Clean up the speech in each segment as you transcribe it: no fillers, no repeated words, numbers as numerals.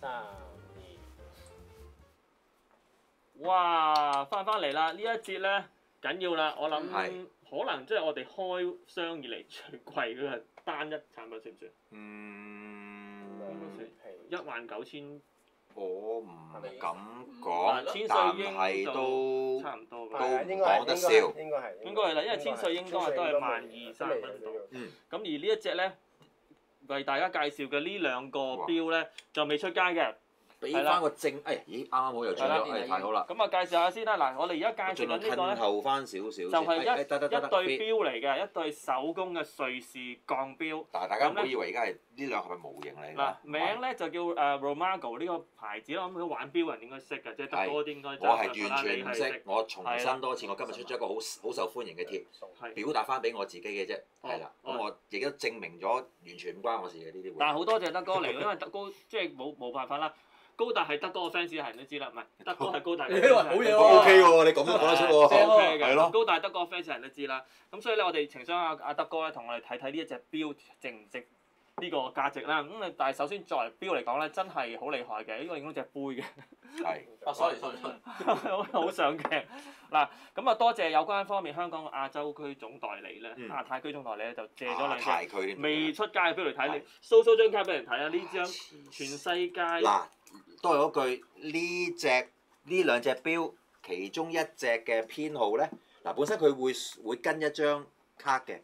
哇！翻嚟啦！呢一節咧緊要啦，我諗可能即係我哋開箱以嚟最貴嗰個單一產品，算唔算？19000。 我唔敢講， 千但歲係都差唔多都㗎。 唔講得笑。 應該係啦，因為千歲應該都係12300蚊度。咁而呢一隻咧，為大家介紹嘅呢兩個錶咧，就未出街嘅。 俾翻個正，咦啱啱好又出咗，太好啦！ 咁啊，介紹下先啦。嗱，我哋而家介紹緊呢個咧， 後翻少少， 就係一對錶嚟嘅，一對手工嘅瑞士鋼錶。 但係大家唔好以為而家係呢兩係咪模型嚟㗎？ 嗱，名咧就叫Romago 呢個牌子啦，咁佢玩錶人應該識嘅，即係德哥啲應該我係完全唔識，我重申多次，我今日出咗一個好受歡迎嘅貼，表達翻俾我自己嘅啫，係啦。咁我亦都證明咗完全唔關我事嘅呢啲。 但係好多謝德哥嚟，因為德哥即係冇辦法啦。高達係德哥嘅 fans 係人都知啦，唔係德哥係高達嘅 fans。 好嘢喎 ！OK 喎，你講都講得出喎。 OK 嘅， 係咯。 高達德哥嘅 fans 人都知啦。咁所以咧，我哋情商阿德哥咧，同我哋睇睇呢一隻錶值唔值呢個價值啦。咁但係首先作為錶嚟講咧，真係好厲害嘅。呢個應該隻杯嘅。 係。 sorry。 好上鏡。嗱，咁啊多謝有關方面香港亞洲區總代理咧，亞太區總代理咧就借咗兩隻未出街嘅錶嚟睇，你 show 張卡俾人睇啊！呢張全世界。 嗱，都係嗰句，呢兩隻錶其中一隻嘅編號咧，嗱本身佢會跟一張卡嘅。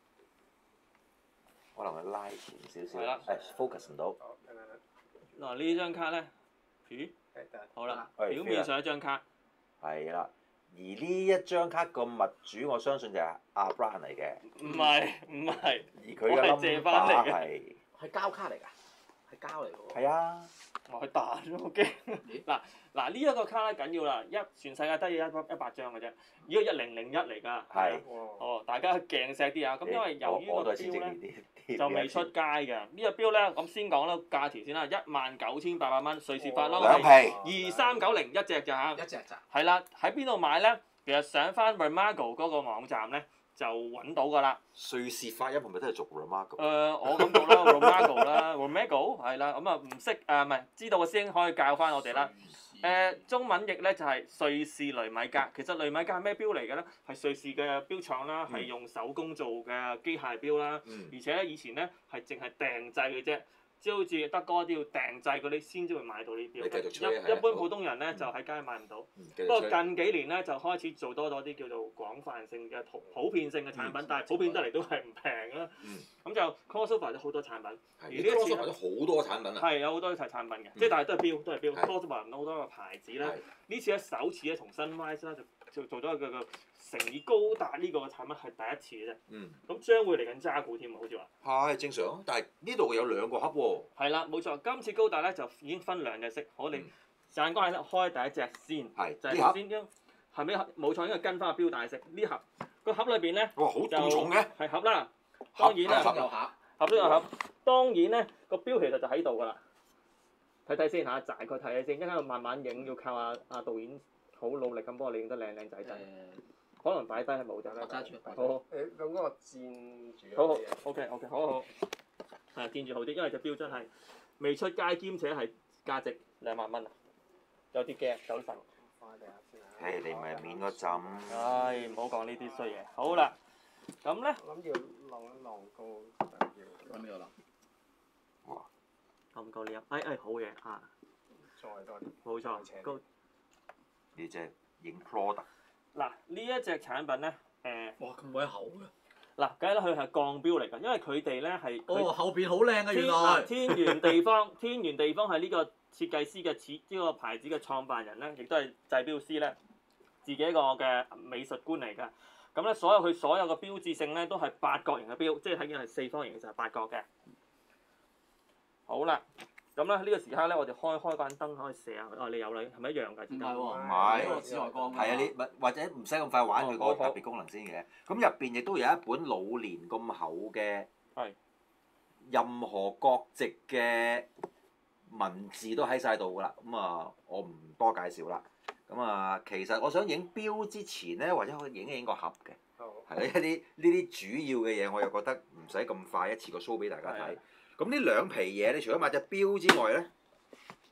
可能佢拉前少少。focus 唔到。 嗱呢張卡咧，好啦，表面上一張卡。 係啦，而呢一張卡個物主，我相信就係阿 Brian 嚟嘅。 唔係。 而佢嘅 number 係膠卡嚟㗎，係膠嚟㗎喎。 係啊。 哇！佢彈咗好驚。嗱呢一個卡咧緊要啦，全世界得100張嘅啫，呢個1001嚟㗎。 係。 大家鏡石啲啊！咁因為由於個錶咧就未出街嘅，呢個錶咧咁先講啦，價錢先啦，19800蚊，瑞士法郎係2390一隻咋嚇。 一隻咋？ 係啦，喺邊度買咧？其實上翻 Romago 嗰個網站咧就揾到㗎啦。 瑞士發音係咪都係讀 Romago？ 我咁讀啦 ，Romago 啦 ，Romago 係啦，咁啊唔識唔係知道嘅師兄可以教翻我哋啦。中文譯咧就係瑞士雷米格，其實雷米格係咩錶嚟嘅咧？係瑞士嘅錶廠啦，係用手工做嘅機械錶啦，而且咧以前咧係淨係訂製嘅啫。即係好似德哥都要訂製嗰啲先至會買到呢啲錶，一般普通人咧就喺街買唔到。不過近幾年咧就開始做多咗啲叫做廣泛性嘅普遍性嘅產品，但係普遍得嚟都係唔平啦。咁就 Crossover 咗好多產品，而呢一次 Crossover 咗好多產品啊。 係有好多產品嘅，即係但係都係錶，Crossover 好多個牌子啦。呢次咧首次咧同 Sunrise 啦就做咗一個乘以高達呢個產品係第一次嘅啫。咁將會嚟緊揸股添喎，好似話。 係正常，但係呢度有兩個盒喎。 係啦，冇錯，今次高達咧就已經分兩隻色，我哋時間關係咧開第一隻先，就係頭先後尾冇錯，應該跟翻個錶帶色。呢盒個盒裏邊咧， 哇好重嘅， 係盒啦，當然啦，盒都有盒，當然咧個錶其實就喺度㗎啦。睇睇先嚇，大概睇睇先，一陣間慢慢影，要靠阿導演好努力咁幫我哋影得靚靚仔仔。可能擺低係冇就啦。 揸住。 好。 咁嗰個墊住。 好 OK，好。係墊住好啲，因為隻錶真係未出街，兼且係價值2萬蚊啊！有啲驚，手神。 你咪面嗰陣。 唔好講呢啲衰嘢。好啦，咁咧。 諗住晾一晾高， 揾邊個晾？ 哇！ 咁夠呢好嘢啊！ 再多啲。 冇錯，高。 呢隻影 product。嗱， 呢一隻產品咧， 哇咁鬼厚嘅。 嗱，梗係啦，佢係鋼錶嚟㗎，因為佢哋咧係。 後邊好靚嘅原來。 天元地方係呢個設計師嘅呢個牌子嘅創辦人咧，亦都係製錶師咧，自己一個嘅美術官嚟㗎。咁咧，佢所有嘅標誌性咧都係八角形嘅錶，即係睇見係四方形嘅就係八角嘅。好啦。咁咧呢個時刻咧，我哋開關燈可以射下。你有啦，係咪一樣㗎？ 唔係喎， 唔係呢個紫外光。 係啊，你或者唔使咁快玩佢個特別功能先嘅。咁入邊亦都有一本老年咁厚嘅，任何國籍嘅文字都喺晒度㗎啦。咁我唔多介紹啦。咁其實我想影錶之前咧，或者可以影個盒嘅。係呢啲主要嘅嘢，我又覺得唔使咁快一次過 show 俾大家睇。咁呢兩皮嘢，你除咗買隻錶之外咧，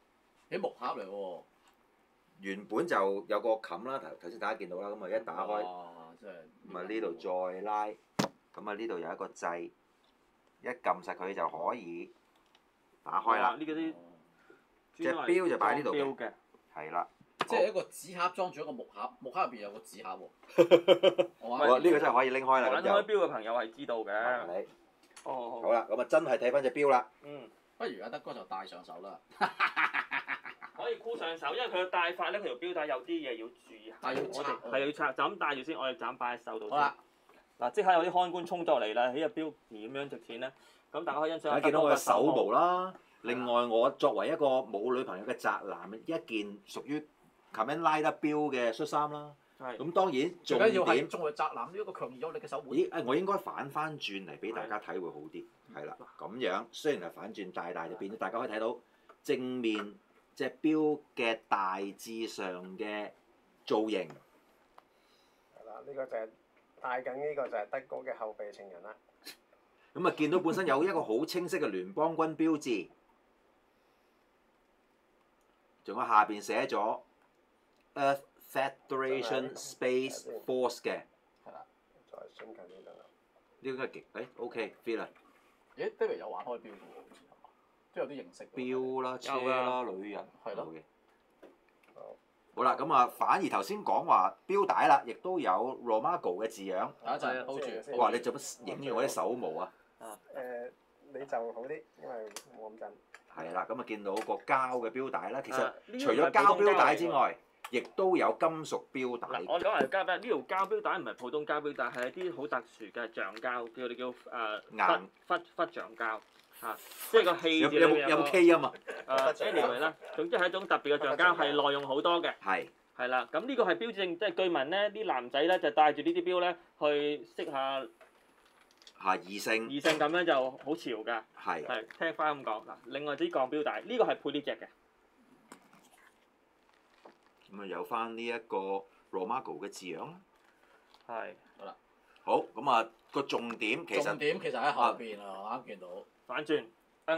啲木盒嚟喎。 原本就有個冚啦，頭先大家見到啦，咁啊一打開， 哇！真係。 咁啊呢度再拉，咁啊呢度有一個掣，一撳實佢就可以打開啦。 呢啲隻錶就擺呢度嘅嘅，係啦。 即係一個紙盒裝住一個木盒，木盒入邊有個紙盒喎。 好啊，呢個真係可以拎開啦。 玩開錶嘅朋友係知道嘅。 你哦， 好啦，咁啊真係睇翻隻錶啦。 不如阿德哥就戴上手啦。 可以箍上手，因為佢嘅戴法咧，佢條錶帶有啲嘢要注意下。 但係要我哋係要拆，就咁戴住先，我哋就咁擺喺手度先。 好啦， 嗱，即刻有啲看官衝咗嚟啦！呢隻錶點樣值錢咧？咁大家可以欣賞下。 大家見到我嘅手模啦。另外，我作為一個冇女朋友嘅宅男，一件屬於卡門拉德錶嘅恤衫啦。 係。 咁當然最重緊要係點， 作為宅男呢一個強而有力嘅手腕。 咦？我應該反翻轉嚟俾大家睇會好啲。係啦，咁樣雖然係反轉大就變咗，大家可以睇到正面隻錶嘅大致上嘅造型。 係啦，呢個就係戴緊呢個就係德哥嘅後備情人啦。 咁啊，見到本身有一個好清晰嘅聯邦軍標誌，仲有下邊寫咗 Earth Federation Space Force 嘅。 係啦，再伸近呢度啦。 呢個應該極OK feel 啦。 咦，David 有玩開錶嘅喎，好似係嘛？都有啲認識。 錶啦、車啦、女人。 係咯。 好啦，咁啊，反而頭先講話錶帶啦，亦都有 Romago 嘅字樣。 等一陣，hold 住。 哇！你做乜影住我啲手模啊？ 你就好啲，因為冇咁震。 係啦，咁啊見到個膠嘅錶帶啦，其實呢除咗膠錶帶之外，亦都有金屬錶帶。 我講係膠錶，呢條膠錶帶唔係普通膠錶帶，係一啲好特殊嘅橡膠，我哋叫硬忽橡膠嚇，即係個氣字裏面有冇 K 音啊 ？anyway 啦，總之係一種特別嘅橡膠，係耐用好多嘅。 係。 係啦，咁呢個係標誌性，即係據聞咧，啲男仔咧就戴住呢啲錶咧去識下異性。 異性咁樣就好潮㗎。 係。 係聽翻咁講嗱，另外啲鋼錶帶，呢個係配呢只嘅。 咁啊有翻呢一個 Romago 嘅字樣啦。 係。 好啦。 好，咁啊個重點其實喺後邊啊，我啱見到。 反轉。冷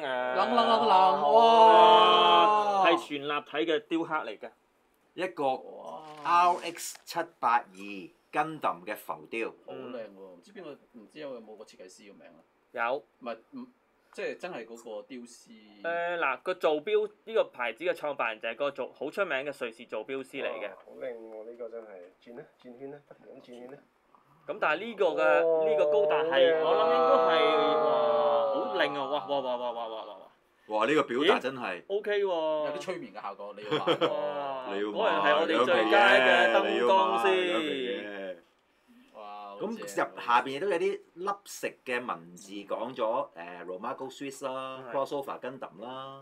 哇！ 係全立體嘅雕刻嚟嘅。 一個 RX 782 Gundam 嘅浮雕。 好靚喎！唔知邊個？唔知有冇個設計師嘅名啊？ 有。 即係真係嗰個雕師。 嗱，個造錶呢個牌子嘅創辦人就係個做好出名嘅瑞士造錶師嚟嘅。 好靚喎！呢個真係轉圈啦，不停咁轉圈啦。 咁但係呢個嘅呢個高達係我諗應該係好靚啊！ 哇！呢個表達真係 OK 喎， 有啲催眠嘅效果，你要買。 你要嗰人係我哋最佳嘅燈光師。 哇！ 咁入下邊亦都有啲粒食嘅文字講咗Romago Swiss 啦、Crossover Gundam 啦，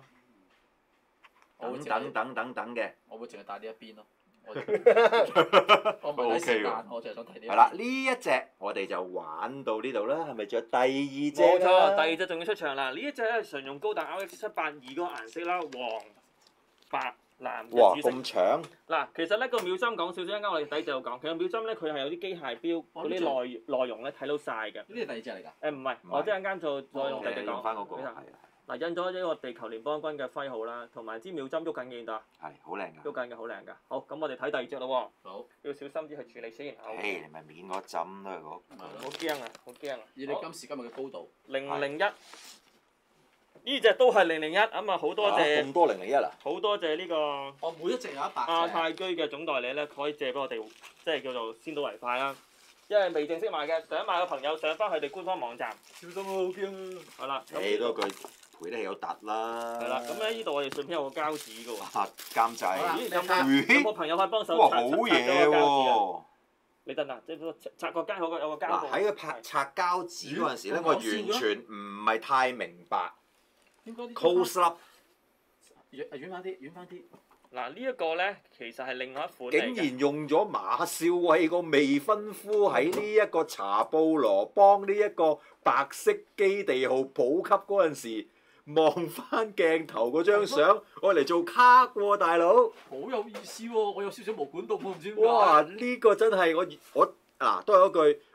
等嘅。 我會淨係戴呢一邊咯。我唔係睇時間，我淨係想睇呢。 係啦，呢一隻我哋就玩到呢度啦，係咪仲有第二隻？ 冇錯，第二隻仲要出場啦！呢一隻咧常用高達 RX 782嗰個顏色啦，黃、白、藍嘅紫色。 哇！咁長。 嗱，其實咧個秒針講少少，一陣間我哋底就有講。其實秒針咧佢係有啲機械錶嗰啲內容咧睇到晒嘅。 呢係第二隻嚟㗎？ 唔係，我即係陣間再用第二隻講。 翻嗰個。 嗱，印咗一個地球聯邦軍嘅徽號啦，同埋支秒針喐緊，見到啊？ 係，好靚㗎。 喐緊嘅，好靚㗎。好，咁我哋睇第二隻咯喎。 好。 要小心啲去處理先。 你咪面嗰針都係嗰。 好驚啊！好驚啊！ 以你今時今日嘅高度。 001。呢隻都係001，咁啊好多謝。 咁多001啊！ 好多謝呢個。 我每一隻有100隻。 亞太居嘅總代理咧，可以借俾我哋，即係叫做先睹為快啦。因為未正式賣嘅，想買嘅朋友上翻佢哋官方網站。小心啊！好驚啊！係啦。 你嗰句賠得起有突啦。 係啦，咁咧呢度我哋順便有個膠紙嘅喎。 監製。 有冇朋友可以幫手哇！好嘢喎！ 你得啦，即係拆個膠有個膠。 嗱喺佢拆膠紙嗰陣時咧，我完全唔係太明白。close up。 遠翻啲。 嗱呢一個咧，其實係另外一款嚟竟然用咗馬少偉個未婚夫喺呢一個查布羅幫呢一個白色基地號補給嗰陣時，望翻鏡頭嗰張相，我嚟做卡喎，大佬。 好有意思喎！我有少少毛管戙喎，唔知點解。 哇！呢個真係我嗱都係嗰句，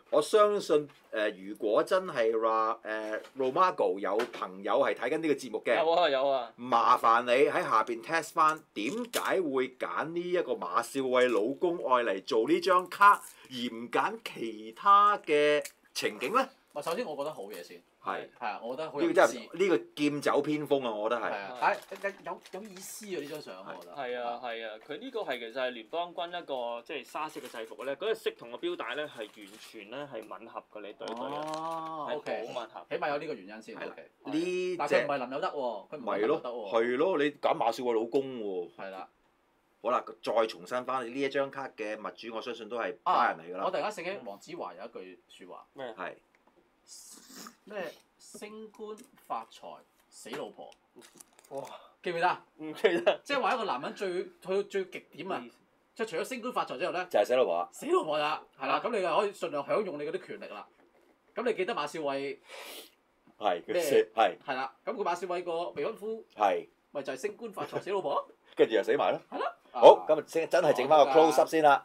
我相信如果真係話Romago 有朋友係睇緊呢個節目嘅， 有啊有啊， 麻煩你喺下邊 test 翻點解會揀呢一個馬少偉老公愛嚟做呢張卡，而唔揀其他嘅情景咧？ 首先我覺得好嘢先。 係啊，我覺得好呢個真有意思。 係呢個劍走偏鋒啊！我覺得係。 係啊，有意思啊！呢張相我覺得。 係啊係啊，佢呢個係其實係聯邦軍一個即係沙色嘅制服咧，嗰個色同個標帶咧係完全咧係吻合嘅，你對對啊， 哦係 ，OK， 好吻合。 起碼有呢個原因先。 係啦 OK， 呢但係佢唔係林有德喎，佢唔係林有德喎。 係咯，你揀馬少偉老公喎。 係啦。 好啦，再重申翻呢一張卡嘅物主，我相信都係巴人嚟㗎啦。 我突然間醒起黃子華有一句説話。 咩？ 係。 咩？升官發財死老婆。 哇！ 記唔記得啊？ 唔記得。 即係話一個男人去到最極點啊！即係除咗升官發財之後咧， 就係死老婆啊！ 死老婆啦，係啦，咁你就可以盡量享用你嗰啲權力啦。咁你記得馬少偉係咩？ 係啦，咁個馬少偉個未婚夫係， 咪就係升官發財死老婆。 跟住又死埋咯。 係咯。 好，咁啊真係整翻個 close up 先啦。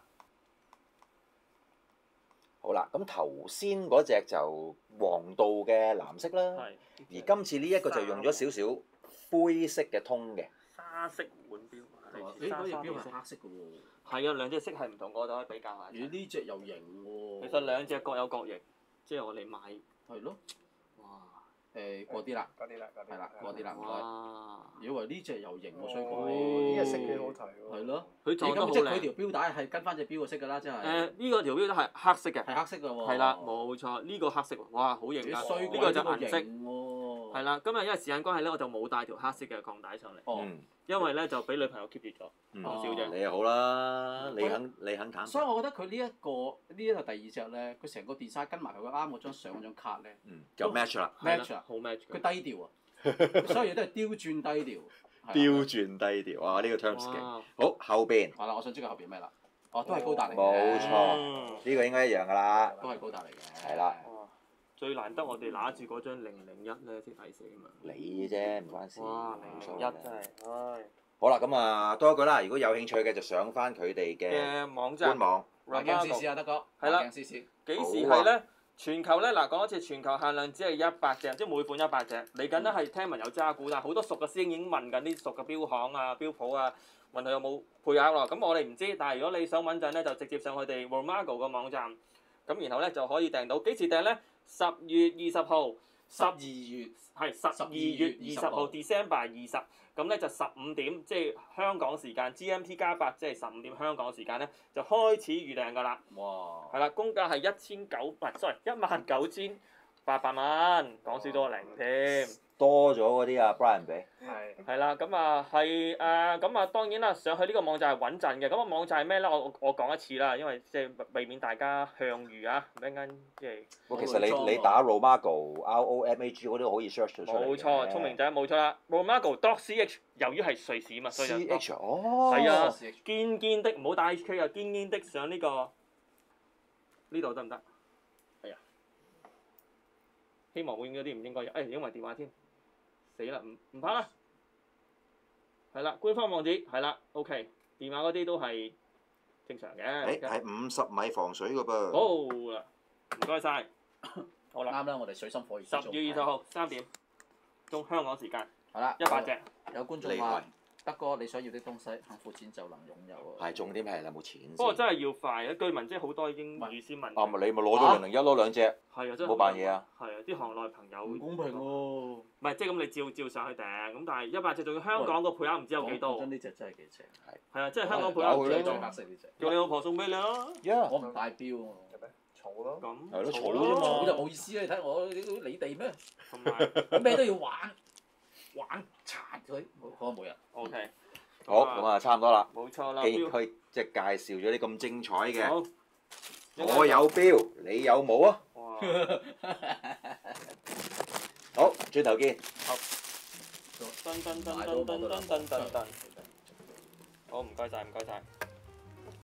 好啦，咁頭先嗰隻就黃道嘅藍色啦，而今次呢一個就用咗少少灰色嘅通嘅。 沙色腕錶。 誒，嗰隻錶係黑色嘅喎。 係啊，兩隻色係唔同，我哋可以比較下。 咦？呢隻又型喎。 其實兩隻各有各型，即係我哋買。 係咯。 哇！ 過啲啦。 嗰啲啦，嗰啲。 係啦，過啲啦，唔該。 哇！ 以為呢隻又型喎，所以哦， 講。 呢隻色幾好睇喎。 係咯。 佢做得好咁即係佢靚。 條錶帶係跟翻隻錶嘅色㗎啦，即係。 呢個條錶都係黑色嘅。 係黑色㗎喎。 係啦，冇錯，呢個黑色喎，哇，好型㗎！呢個就銀色。係啦，今日因為時間關係咧，我就冇帶條黑色嘅鋼帶上嚟。 哦。 因為咧就俾女朋友 keep 住咗，講笑啫。 你又好啦，你肯坦。 所以我覺得佢呢一個第二隻咧，佢成個 design 跟埋佢啱嗰張相嗰張卡咧， 就 match 啦。 match 啦， 好 match。 佢低調啊，所有嘢都係刁鑽低調。 刁鑽低調啊！呢個 terms 勁。好，後邊。 係啦，我想知佢後邊咩啦？哦，都係高達嚟嘅。 冇錯，呢個應該一樣㗎啦。 都係高達嚟嘅。 係啦。 最難得我哋揦住嗰張001咧先睇死啊嘛！ 你啫，唔關事。 哇！001真係，唉。 好啦，咁啊多一句啦，如果有興趣嘅就上翻佢哋嘅網站。 官網。 玩鏡試試啊，德哥。 係啦。 鏡試試。 幾時係咧？全球咧嗱，講一次，全球限量只係100隻，即係每款100隻。嚟緊咧係聽聞有渣古，但係好多熟嘅師兄已經問緊啲熟嘅錶行啊、錶鋪啊，問佢有冇配額咯。咁我哋唔知，但係如果你想穩陣咧，就直接上佢哋 Romago 個網站，咁然後咧就可以訂到。幾時訂咧？10月20號。12月係12月20號 December 20，咁咧就15點，即係香港時間 GMT 加8，即係15點香港時間咧就開始預訂㗎啦。 哇！ 係啦，公價係19800蚊，講少咗個零添。 多咗嗰啲啊 Brian 俾。 係啦，咁啊係咁啊當然啦，上去呢個網站係穩陣嘅。咁個網站係咩咧？我講一次啦，因為即係避免大家向隅啊，一陣間即係。 其實你打 Romago、ROMAG 嗰啲可以 search 到出嚟嘅。 冇錯，聰明仔冇錯啦。Romago.ch 由於係瑞士嘛，所以就。 CH 哦。 係啊，堅堅的唔好打 HK 啊，堅堅的上呢個呢度得唔得？係啊。希望會影咗啲唔應該有，影埋電話添。死啦，唔怕啦，係啦，官方網址係啦 ，OK， 電話嗰啲都係正常嘅。 係50米防水嘅噃。 好啦，唔該晒。好啦。 啱啦，我哋水深火熱。 10月20號3點，中香港時間。 係啦。 100隻。 有觀眾話：德哥，你想要的東西，肯付錢就能擁有喎。 係重點係你有冇錢先。 不過真係要快啊！據聞即係好多已經預先問。 啊，咪你咪攞咗001咯2隻。 係啊，真係。 冇扮嘢啊！ 係啊，啲行內朋友。 唔公平喎！ 唔係，即係咁你照上去訂，咁但係100隻仲要香港個配額唔知有幾多。 講真，呢隻真係幾正。 係啊，即係香港配額唔知幾多。 黑色呢隻。 叫你老婆送俾你咯。 我唔帶錶喎。 草咯。 咁。 係咯，草咯。 草就冇意思啦！你睇我你哋咩？ 同埋。 咩都要玩殘佢，好冇人。 OK。 好，咁啊，差唔多啦。 冇錯啦。 既然佢即係介紹咗啲咁精彩嘅， 好。 我有錶，你有冇啊？ 哇！ 好，轉頭見。 好。好，唔該晒，唔該晒。